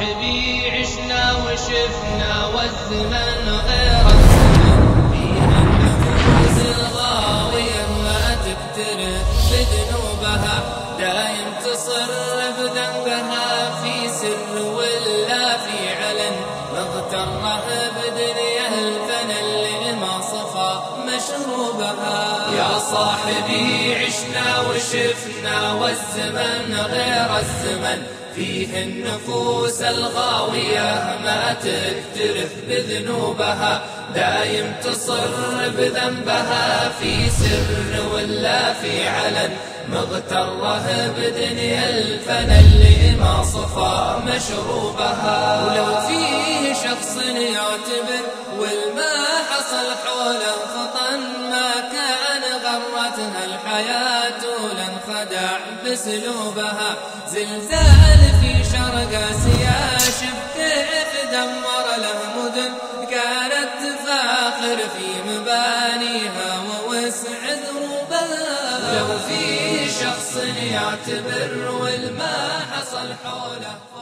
صاحبي عشنا وشفنا والزمن غير الزمن، فيها النفوس الغاوية ما تكترث بذنوبها، دايم تصر بذنبها في سر ولا في علن، مغتره بدنيا الفنا اللي ما صفى مشروبها. يا صاحبي عشنا وشفنا والزمن غير الزمن، فيه النفوس الغاوية ما تكترث بذنوبها، دايم تصر بذنبها في سر ولا في علن، مغتره بدنيا الفنا اللي ما صفى مشروبها. ولو فيه شخص يعتبر والما حصل حوله خطا، ما كان غرتها الحياة لانخدع بسلوبها، زلزال في شرق آسيا شف كيف دمر له مدن، كانت تفاخر في مبانيها ووسع ذروبها. لو في شخص يعتبر والما حصل حوله